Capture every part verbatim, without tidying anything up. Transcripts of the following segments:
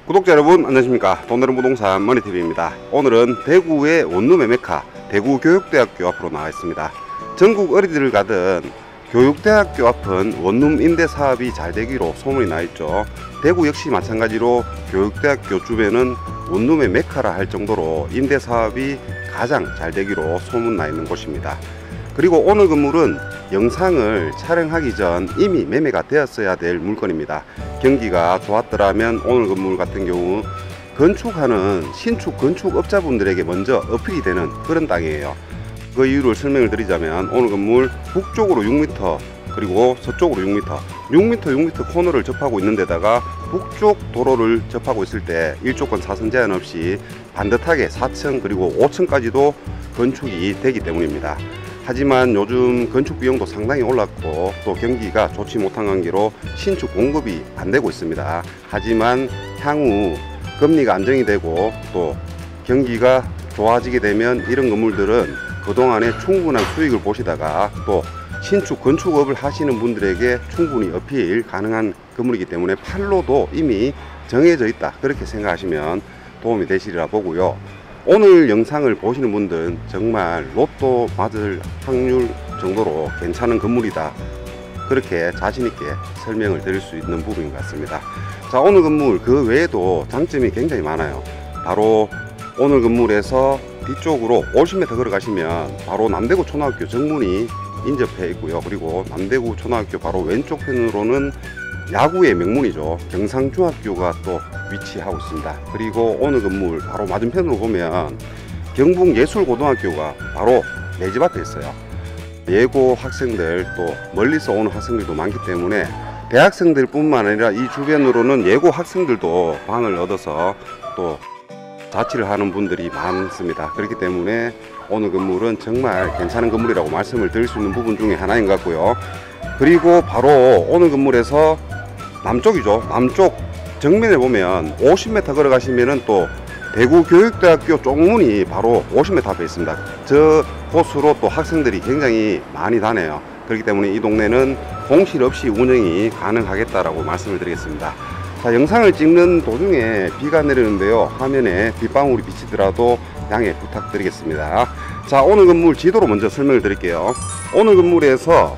구독자 여러분 안녕하십니까. 돈되는 부동산 머니티비입니다. 오늘은 대구의 원룸의 메카 대구교육대학교 앞으로 나와 있습니다. 전국 어디를 가든 교육대학교 앞은 원룸 임대 사업이 잘 되기로 소문이 나 있죠. 대구 역시 마찬가지로 교육대학교 주변은 원룸의 메카라 할 정도로 임대 사업이 가장 잘 되기로 소문나 있는 곳입니다. 그리고 오늘 건물은 영상을 촬영하기 전 이미 매매가 되었어야 될 물건입니다. 경기가 좋았더라면 오늘 건물 같은 경우 건축하는 신축 건축업자분들에게 먼저 어필이 되는 그런 땅이에요. 그 이유를 설명을 드리자면 오늘 건물 북쪽으로 육 미터 그리고 서쪽으로 육 미터 육 미터 육 미터 코너를 접하고 있는 데다가 북쪽 도로를 접하고 있을 때 일조권 사선 제한 없이 반듯하게 사 층 그리고 오 층까지도 건축이 되기 때문입니다. 하지만 요즘 건축 비용도 상당히 올랐고 또 경기가 좋지 못한 관계로 신축 공급이 안 되고 있습니다. 하지만 향후 금리가 안정이 되고 또 경기가 좋아지게 되면 이런 건물들은 그동안에 충분한 수익을 보시다가 또 신축 건축업을 하시는 분들에게 충분히 어필 가능한 건물이기 때문에 판로도 이미 정해져 있다, 그렇게 생각하시면 도움이 되시리라 보고요. 오늘 영상을 보시는 분들은 정말 로또 맞을 확률 정도로 괜찮은 건물이다, 그렇게 자신있게 설명을 드릴 수 있는 부분인 것 같습니다. 자, 오늘 건물 그 외에도 장점이 굉장히 많아요. 바로 오늘 건물에서 뒤쪽으로 오십 미터 걸어가시면 바로 남대구 초등학교 정문이 인접해 있고요. 그리고 남대구 초등학교 바로 왼쪽 편으로는 야구의 명문이죠, 경상중학교가 또 위치하고 있습니다. 그리고 오늘 건물 바로 맞은편으로 보면 경북예술고등학교가 바로 내 집 앞에 있어요. 예고 학생들 또 멀리서 오는 학생들도 많기 때문에 대학생들 뿐만 아니라 이 주변으로는 예고 학생들도 방을 얻어서 또 자취를 하는 분들이 많습니다. 그렇기 때문에 오늘 건물은 정말 괜찮은 건물이라고 말씀을 드릴 수 있는 부분 중에 하나인 것 같고요. 그리고 바로 오늘 건물에서 남쪽이죠. 남쪽 정면에 보면 오십 미터 걸어가시면은 또 대구교육대학교 쪽문이 바로 오십 미터 앞에 있습니다. 저 곳으로 또 학생들이 굉장히 많이 다녀요. 그렇기 때문에 이 동네는 공실 없이 운영이 가능하겠다라고 말씀을 드리겠습니다. 자, 영상을 찍는 도중에 비가 내리는데요. 화면에 빗방울이 비치더라도 양해 부탁드리겠습니다. 자, 오늘 건물 지도로 먼저 설명을 드릴게요. 오늘 건물에서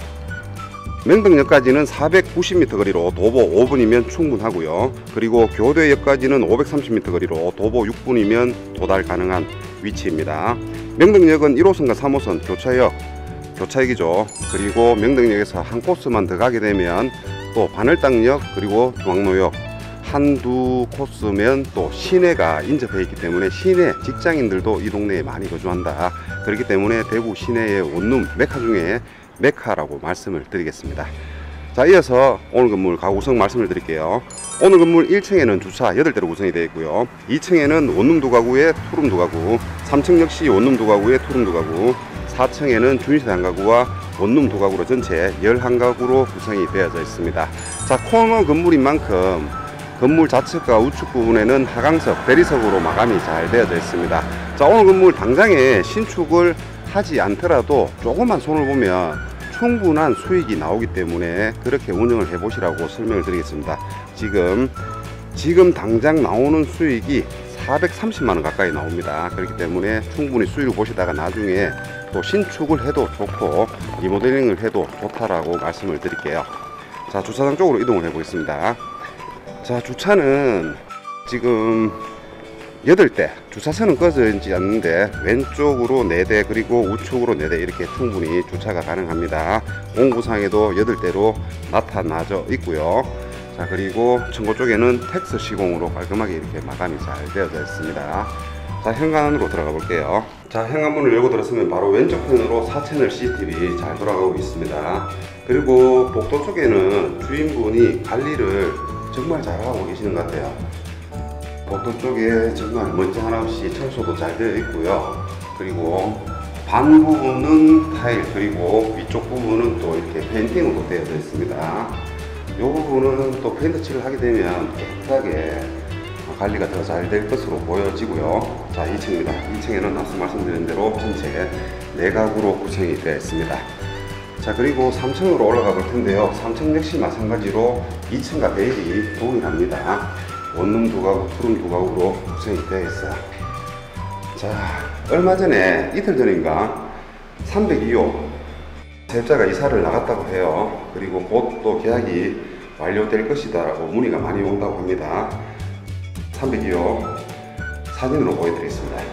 명덕역까지는 사백구십 미터 거리로 도보 오 분이면 충분하고요. 그리고 교대역까지는 오백삼십 미터 거리로 도보 육 분이면 도달 가능한 위치입니다. 명덕역은 일 호선과 삼 호선 교차역, 교차역이죠. 그리고 명덕역에서 한 코스만 더 가게 되면 또 반월당역 그리고 중앙로역 한두 코스면 또 시내가 인접해 있기 때문에 시내 직장인들도 이 동네에 많이 거주한다. 그렇기 때문에 대구 시내의 원룸 메카 중에 메카라고 말씀을 드리겠습니다. 자, 이어서 오늘 건물 가구 구성 말씀을 드릴게요. 오늘 건물 일 층에는 주차 여덟 대로 구성이 되어 있고요. 이 층에는 원룸 두 가구에 투룸 두 가구, 삼 층 역시 원룸 두 가구에 투룸 두 가구, 사 층에는 준시대 한 가구와 원룸 두 가구로 전체 십일 가구로 구성이 되어져 있습니다. 자, 코너 건물인 만큼 건물 좌측과 우측 부분에는 하강석, 대리석으로 마감이 잘 되어져 있습니다. 자, 오늘 건물 당장에 신축을 하지 않더라도 조금만 손을 보면 충분한 수익이 나오기 때문에 그렇게 운영을 해 보시라고 설명을 드리겠습니다. 지금 지금 당장 나오는 수익이 사백삼십만 원 가까이 나옵니다. 그렇기 때문에 충분히 수익을 보시다가 나중에 또 신축을 해도 좋고 리모델링을 해도 좋다라고 말씀을 드릴게요. 자, 주차장 쪽으로 이동을 해 보겠습니다. 자, 주차는 지금 여덟 대, 주차선은 꺼져 있지 않는데 왼쪽으로 네 대 그리고 우측으로 네 대 이렇게 충분히 주차가 가능합니다. 공구상에도 여덟 대로 나타나져 있고요. 자, 그리고 층고 쪽에는 텍스 시공으로 깔끔하게 이렇게 마감이 잘 되어져 있습니다. 자, 현관으로 들어가 볼게요. 자, 현관문을 열고 들어서면 바로 왼쪽 편으로 사 채널 씨씨티비 잘 돌아가고 있습니다. 그리고 복도 쪽에는 주인분이 관리를 정말 잘하고 계시는 것 같아요. 복도 쪽에 정말 먼지 하나 없이 청소도 잘 되어 있고요. 그리고 반 부분은 타일, 그리고 위쪽 부분은 또 이렇게 페인팅으로 되어져 있습니다. 이 부분은 또 페인트 칠을 하게 되면 깨끗하게 관리가 더 잘 될 것으로 보여지고요. 자, 이 층입니다. 이 층에는 앞서 말씀드린 대로 전체 네 가구로 구성이 되어 있습니다. 자, 그리고 삼 층으로 올라가 볼 텐데요. 삼 층 역시 마찬가지로 이 층과 대입이 동일합니다. 원룸 두 가구, 투룸 두 가구로 구성이 되어 있어요. 자, 얼마 전에 이틀 전인가 삼백이 호 세입자가 이사를 나갔다고 해요. 그리고 곧 또 계약이 완료될 것이다 라고 문의가 많이 온다고 합니다. 삼백이 호 사진으로 보여드리겠습니다.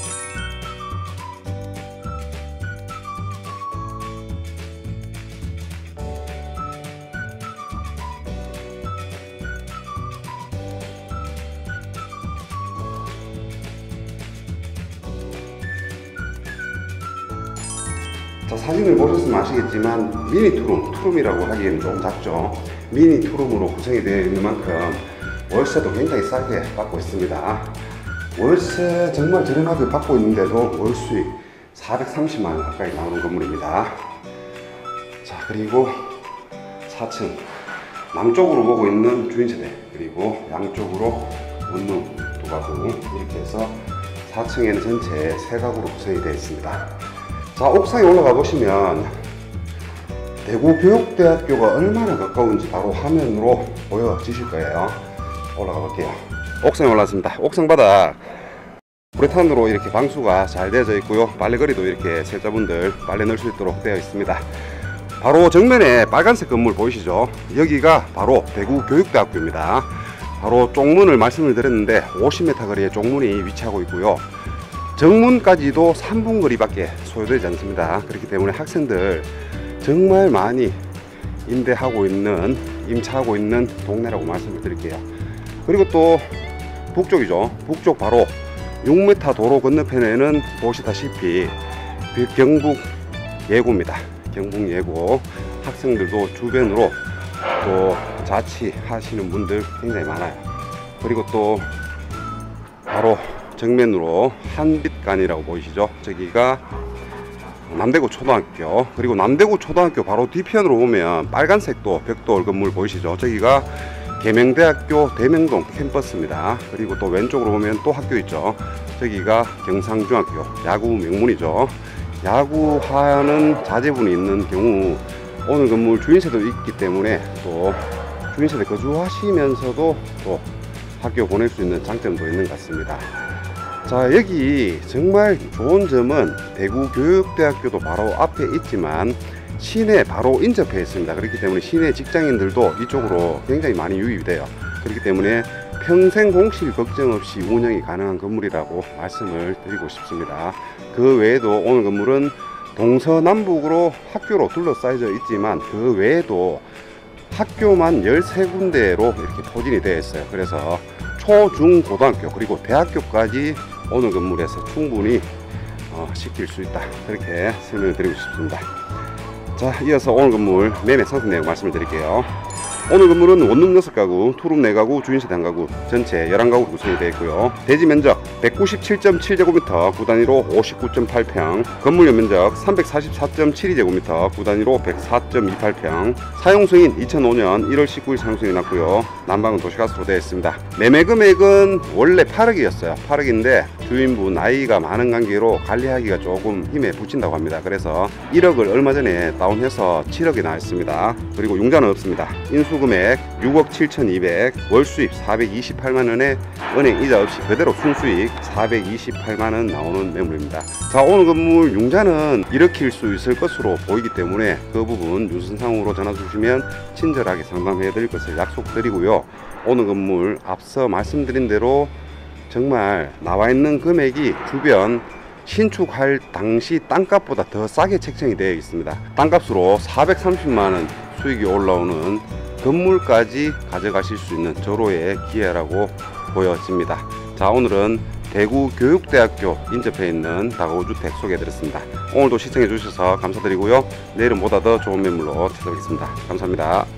자, 사진을 보셨으면 아시겠지만 미니 투룸, 투룸이라고 하기에는 좀 작죠. 미니 투룸으로 구성이 되어 있는 만큼 월세도 굉장히 싸게 받고 있습니다. 월세 정말 저렴하게 받고 있는데도 월 수익 사백삼십만 원 가까이 나오는 건물입니다. 자, 그리고 사 층 남쪽으로 보고 있는 주인세대, 그리고 양쪽으로 원룸 두 가구, 이렇게 해서 사 층에는 전체 세 가구로 구성이 되어 있습니다. 자, 옥상에 올라가 보시면 대구교육대학교가 얼마나 가까운지 바로 화면으로 보여지실 거예요. 올라가 볼게요. 옥상에 올랐습니다. 옥상 바닥 우레탄으로 이렇게 방수가 잘 되어져 있고요. 빨래거리도 이렇게 세입자분들 빨래 넣을 수 있도록 되어 있습니다. 바로 정면에 빨간색 건물 보이시죠? 여기가 바로 대구교육대학교입니다. 바로 쪽문을 말씀을 드렸는데 오십 미터 거리에 쪽문이 위치하고 있고요. 정문까지도 삼 분 거리밖에 소요되지 않습니다. 그렇기 때문에 학생들 정말 많이 임대하고 있는, 임차하고 있는 동네라고 말씀을 드릴게요. 그리고 또 북쪽이죠. 북쪽 바로 육 미터 도로 건너편에는 보시다시피 경북 예고입니다. 경북 예고. 학생들도 주변으로 또 자취하시는 분들 굉장히 많아요. 그리고 또 바로 정면으로 한빛간이라고 보이시죠? 저기가 남대구 초등학교, 그리고 남대구 초등학교 바로 뒤편으로 보면 빨간색도 벽돌 건물 보이시죠? 저기가 계명대학교 대명동 캠퍼스입니다. 그리고 또 왼쪽으로 보면 또 학교 있죠? 저기가 경상중학교, 야구 명문이죠. 야구하는 자제분이 있는 경우 오늘 건물 주인세도 있기 때문에 또 주인세대 거주하시면서도 또 학교 보낼 수 있는 장점도 있는 것 같습니다. 자, 여기 정말 좋은 점은 대구교육대학교도 바로 앞에 있지만 시내 바로 인접해 있습니다. 그렇기 때문에 시내 직장인들도 이쪽으로 굉장히 많이 유입이 돼요. 그렇기 때문에 평생 공실 걱정 없이 운영이 가능한 건물이라고 말씀을 드리고 싶습니다. 그 외에도 오늘 건물은 동서남북으로 학교로 둘러싸여져 있지만 그 외에도 학교만 열세 군데로 이렇게 포진이 되어 있어요. 그래서 초, 중, 고등학교 그리고 대학교까지 오늘 건물에서 충분히 어, 시킬 수 있다, 그렇게 설명을 드리고 싶습니다. 자, 이어서 오늘 건물 매매 상승 내용 말씀을 드릴게요. 오늘 건물은 원룸 여섯 가구, 투룸 네 가구, 주인세대 한 가구, 전체 열한 가구로 구성이 되어 있고요. 대지 면적 백구십칠 점 칠 제곱미터, 구 단위로 오십구 점 팔 평, 건물 연면적 삼백사십사 점 칠이 제곱미터, 구 단위로 백사 점 이팔 평, 사용승인 이천오 년 일월 십구 일 사용승인이 났고요. 난방은 도시가스로 되어 있습니다. 매매 금액은 원래 팔억이었어요. 팔억인데 주인분 나이가 많은 관계로 관리하기가 조금 힘에 부친다고 합니다. 그래서 일억을 얼마 전에 다운해서 칠억이 나왔습니다. 그리고 융자는 없습니다. 인수금액 육억 칠천이백, 월수입 사백이십팔만 원에 은행 이자 없이 그대로 순수익 사백이십팔만 원 나오는 매물입니다. 자, 오늘 건물 융자는 일으킬 수 있을 것으로 보이기 때문에 그 부분 유선상으로 전화 주시면 친절하게 상담해 드릴 것을 약속드리고요. 오늘 건물 앞서 말씀드린 대로 정말 나와 있는 금액이 주변 신축할 당시 땅값보다 더 싸게 책정이 되어 있습니다. 땅값으로 사백삼십만 원 수익이 올라오는 건물까지 가져가실 수 있는 절호의 기회라고 보여집니다. 자, 오늘은 대구교육대학교 인접해 있는 다가구 주택 소개해 드렸습니다. 오늘도 시청해 주셔서 감사드리고요. 내일은 보다 더 좋은 매물로 찾아뵙겠습니다. 감사합니다.